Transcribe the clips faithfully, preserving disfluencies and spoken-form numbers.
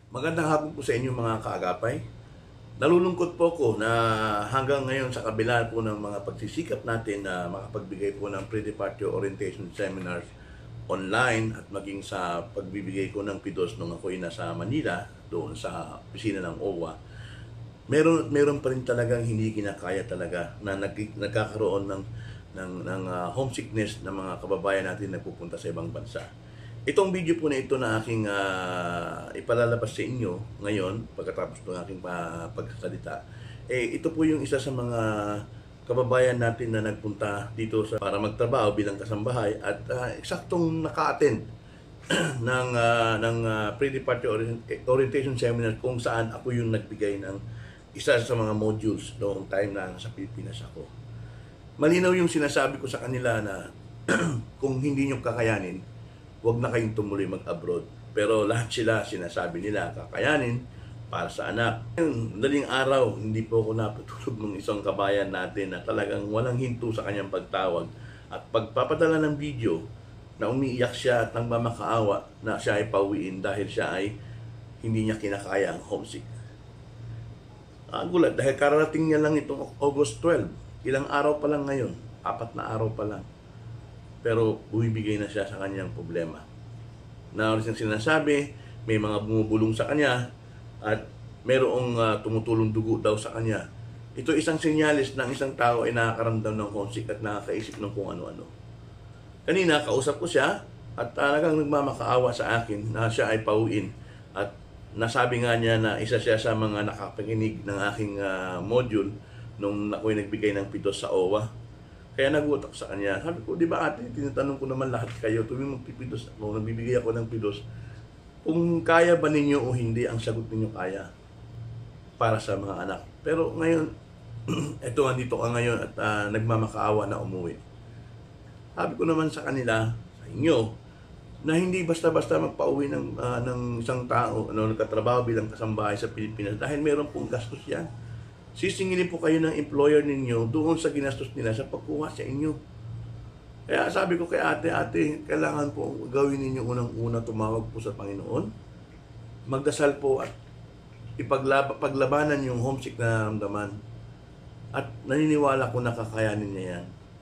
Magandang hapon po sa inyo mga kaagapay. Nalulungkot po ko na hanggang ngayon sa kabila po ng mga pagsisikap natin na makapagbigay po ng pre-departure orientation seminars online at maging sa pagbibigay ko ng P D O S nung ako'y nasa Manila, doon sa opisina ng O W A, meron, meron pa rin talagang hindi kinakaya talaga na nag, nagkakaroon ng, ng, ng uh, homesickness ng mga kababayan natin na pupunta sa ibang bansa. Itong video po na ito na aking uh, ipalalabas sa inyo ngayon, pagkatapos ng aking uh, pagsasalita, eh, ito po yung isa sa mga kababayan natin na nagpunta dito sa, para magtrabaho bilang kasambahay at uh, eksaktong naka-attend ng, uh, ng uh, pre-departure orientation seminar kung saan ako yung nagbigay ng isa sa mga modules noong time na nasa Pilipinas ako. Malinaw yung sinasabi ko sa kanila na kung hindi nyo kakayanin, huwag na kayong tumuloy mag-abroad. Pero lahat sila sinasabi nila kakayanin para sa anak. Ngayon, daling araw, hindi po ako napatulog ng isang kabayan natin na talagang walang hinto sa kanyang pagtawag. At pagpapadala ng video na umiiyak siya at nagmamakaawa na siya ay pauwiin dahil siya ay hindi niya kinakaya ang homesick. Ang gulat, dahil kararating niya lang itong August twelve. Ilang araw pa lang ngayon, apat na araw pa lang. Pero bumibigay na siya sa kanyang problema. Na ulit siyang sinasabi, may mga bumubulong sa kanya at mayroong uh, tumutulong dugo daw sa kanya. Ito isang senyalis ng isang tao ay nakakaramdam ng homesick at nakakaisip ng kung ano-ano. Kanina, kausap ko siya at talagang uh, nagmamakaawa sa akin na siya ay pauwiin. At nasabi nga niya na isa siya sa mga nakapakinig ng aking uh, module nung ako'y nagbigay ng P D O S sa O W A. Kaya nagutak sa kanya. Sabi ko, di ba ate, tinatanong ko naman lahat kayo, tuwing magpipidos ako, nagbibigay ako ng P D O S, kung kaya ba ninyo o hindi, ang sagot ninyo kaya para sa mga anak. Pero ngayon, eto, andito ka ngayon at uh, nagmamakaawa na umuwi. Sabi ko naman sa kanila, sa inyo, na hindi basta-basta magpauwi ng, uh, ng isang tao, ano, nagkatrabaho bilang kasambahay sa Pilipinas dahil meron pong gastos yan. Sisingilin po kayo ng employer ninyo doon sa ginastos nila sa pagkuha sa inyo. Kaya sabi ko kay ate, ate, kailangan po gawin ninyo unang-una, tumawag po sa Panginoon. Magdasal po at ipaglab paglabanan yung homesick na naramdaman. At naniniwala ko na kakayanin niya yan.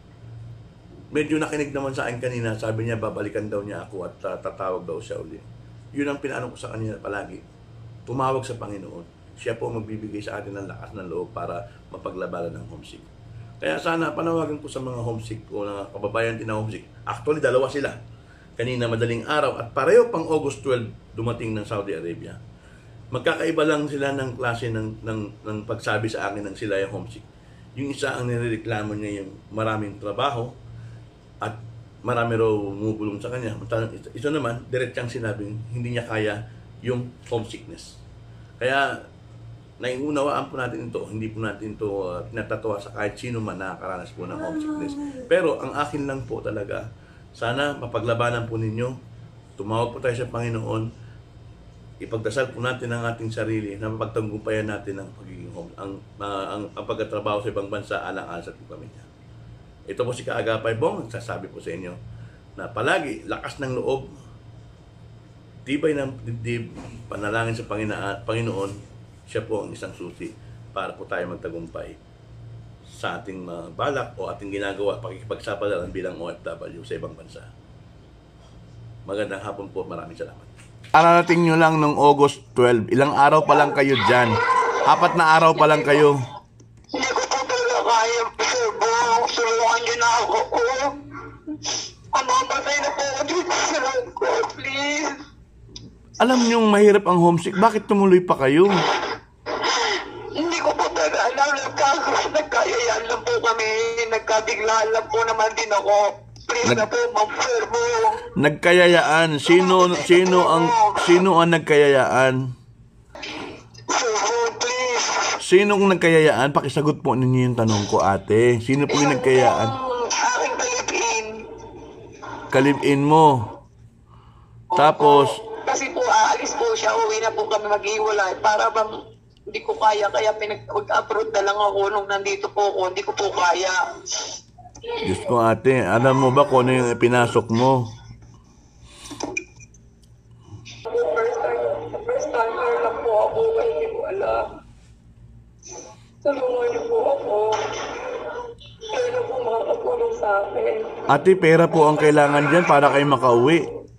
Medyo nakinig naman sa akin kanina, sabi niya babalikan daw niya ako at uh, tatawag daw siya uli. Yun ang pinaano ko sa kanya palagi. Tumawag sa Panginoon. Siya po magbibigay sa atin ng lakas ng loob para mapaglabanan ng homesick. Kaya sana panawagan ko sa mga homesick o mga kababayan din na homesick. Actually, dalawa sila. Kanina madaling araw at pareho pang August twelve dumating ng Saudi Arabia. Magkakaiba lang sila ng klase ng, ng, ng pagsabi sa akin ng sila yung homesick. Yung isa ang nireklamo niya yung maraming trabaho at marami raw bumubulong sa kanya. Isa naman, diretsang sinabing hindi niya kaya yung homesickness. Kaya naiunawaan po natin ito, hindi po natin ito uh, pinatatawa sa kahit sino man nakakaranas po ng homesickness. Pero ang akin lang po talaga, sana mapaglabanan po ninyo, tumawag po tayo sa Panginoon, ipagdasal po natin ang ating sarili na mapagtanggumpayan natin ang pagiging home, ang, uh, ang, ang pagkatrabaho sa ibang bansa alang-alang sa ating pamilya. Ito po si Kaagapay Bong, nagsasabi po sa inyo na palagi lakas ng loob, tibay ng dibdib, panalangin sa Panginoon, siya po ang isang susi para po tayo magtagumpay sa ating uh, balak o ating ginagawa pakikipagsapalaran bilang O F W sa ibang bansa. Magandang hapon po, maraming salamat. Ararating nyo lang nung August twelve, ilang araw pa lang kayo dyan. Apat na araw pa lang kayo. Hindi ko po talaga kaya, Sir Bong. Sulungan nyo na ako. Amamatay na po ako dito sa loob ko, please. Alam nyong mahirap ang homesick, bakit tumuloy pa kayo? Hindi ko po talaga alam. Nagkayayaan lang po kami. Nagkabiglaan lang po naman din ako. Please Nag na po, Ma'am Sir Bong. Nagkayayaan? Sino, sino, ang, sino ang nagkayayaan? Sir Bong, please. Sinong nagkayayaan? Pakisagot po ninyo yung tanong ko, ate. Sino po yung nagkayayaan? Aking kalipin. Kalipin mo. Tapos, kasi po, aalis po siya. Uwi na po kami mag-iwalay. Para bang hindi ko kaya. Kaya pinag-upload na lang ako nung nandito po ako. Hindi ko po kaya. Diyos ko ate, alam mo ba kung ano yung pinasok mo? First time Sa first timer lang po ako, kaya hindi ko alam. Tulungan niyo po ako. Kaya na po makakatulong sa akin. Ate, pera po ang kailangan dyan para kayo makauwi.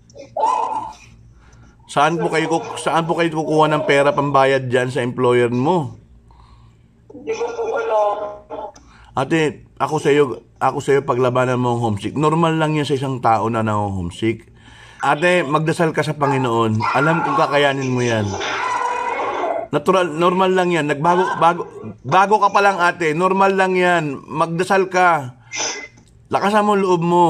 Saan po kayo, kuk- saan po kayo kukuha ng pera pambayad dyan sa employer mo? Hindi ko po alam. Ate, ako sa iyo, ako sa iyo paglabanan mo ang homesick. Normal lang yan sa isang tao na na-homesick. Ate, magdasal ka sa Panginoon. Alam kong kakayanin mo yan. Natural, normal lang yan. Nagbago, bago, bago ka pa lang, ate. Normal lang yan. Magdasal ka. Lakasan mo ang loob mo.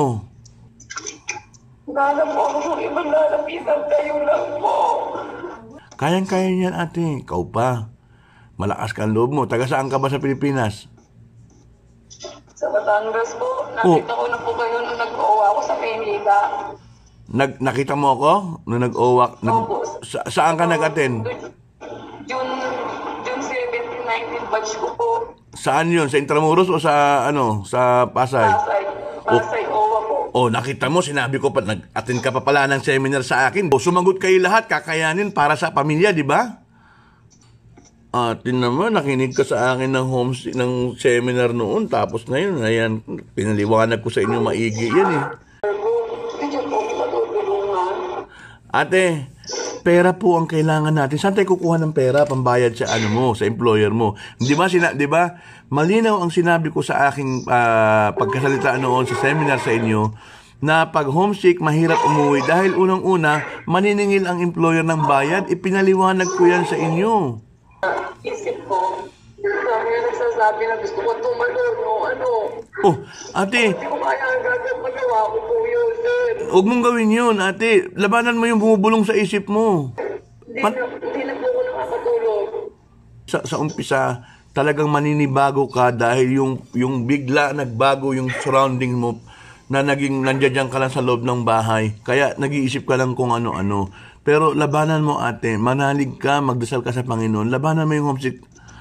Wala po ako kung ibang lalapitan, kayo lang po. Kayang-kaya niyan, ate. Ikaw pa. Malakas ka ang loob mo. Taga saan ka ba sa Pilipinas? Sa Batangas po, nakita ko na po kayo nung nag-uwa ako sa Maynila. Nag, nakita mo ako? Nung nag-owak? Nag, Opo. sa, saan ka nag-attend? June, June seventeen, nineteen batch ko po. Saan yun? Sa Intramuros o sa, ano, sa Pasay? Pasay. Pasay, Owa po. Oh, nakita mo, sinabi ko pa, nag-attend ka pa pala ng seminar sa akin. O, sumagot kayo lahat, kakayanin para sa pamilya, di ba? Atin naman, nakinig ka sa akin ng home, ng seminar noon, tapos ngayon, ayan, pinaliwanag ko sa inyo maigi yan eh. Hindi po ako matutulungan. Ate, pera po ang kailangan natin. Saan tayo kukuha ng pera pambayad sa ano mo, sa employer mo? Di ba, sina, di ba, malinaw ang sinabi ko sa aking uh, pagkasalita noon sa seminar sa inyo, na pag homesick, mahirap umuwi dahil unang-una, maniningil ang employer ng bayad, ipinaliwanag ko yan sa inyo. Isip ko, sabi nga nagsasabi na gusto ko tumalon o ano. Oh, ate, Hindi ko kaya ang gagawin magawa ko po yun, sir. huwag mong gawin yun, ate. Labanan mo yung bumubulong sa isip mo. Hindi Man- na, hindi na po ako nakakatulog. Sa, sa umpisa, talagang maninibago ka dahil yung, yung bigla nagbago yung surrounding mo na naging nandiyan ka lang sa loob ng bahay. Kaya nag-iisip ka lang kung ano-ano. Pero labanan mo, ate. Manalig ka, magdasal ka sa Panginoon. Labanan mo yung homesick.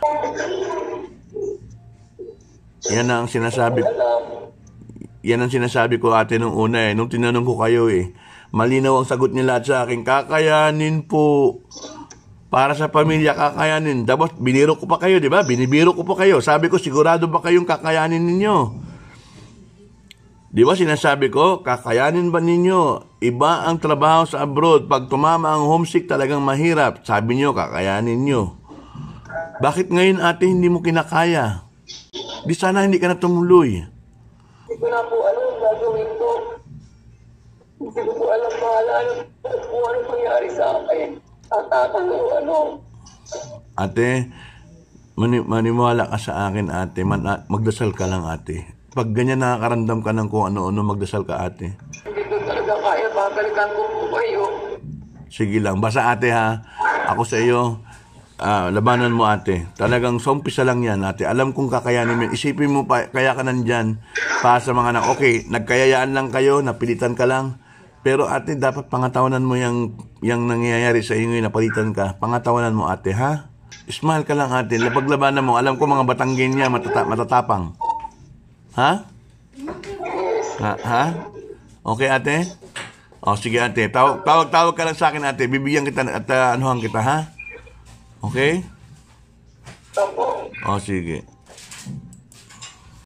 Yan ang sinasabi Yan ang sinasabi ko, ate, nung una eh. Nung tinanong ko kayo eh. Malinaw ang sagot nila at sa akin, kakayanin po. Para sa pamilya, kakayanin. Tapos biniro ko pa kayo, di ba? Binibiro ko pa kayo. Sabi ko, sigurado ba kayong kakayanin ninyo? Di ba sinasabi ko, kakayanin ba ninyo? Iba ang trabaho sa abroad. Pag tumama ang homesick, talagang mahirap. Sabi nyo, kakayanin nyo. Bakit ngayon, ate, hindi mo kinakaya? Di sana hindi ka na tumuloy. Hindi ko na po alam ang gagawin ko. Hindi ko po alam mahalala kung ano pangyari sa akin. Tatatalo, ano. Ate, mani maniwala ka sa akin, ate. Man magdasal ka lang, ate. Pag ganyan nakakaramdam ka ng kung ano-ano, magdasal ka, ate. Hindi ko talaga kaya. Babalikan ko po kayo. Sige lang. Basta, ate, ha. Ako sa iyo, ah, labanan mo, ate. Talagang sa umpisa lang yan, ate. Alam kong kakayanin mo. Isipin mo pa, kaya ka nandyan para sa mga anak. Okay, nagkayayaan lang kayo, napilitan ka lang. Pero, ate, dapat pangatawanan mo yung, yung nangyayari sa inyo, napalitan ka. Pangatawanan mo, ate, ha? Smile ka lang, ate. Paglabanan mo, alam ko mga Batanggin niya, matata matatapang. Ha? Ha? Ha? Okay, ate? O, sige, ate. Tawag, tawag, tawag ka lang sa akin, ate. Bibigyan kita at uh, anuhan kita, ha? Okay? Opo. O, sige.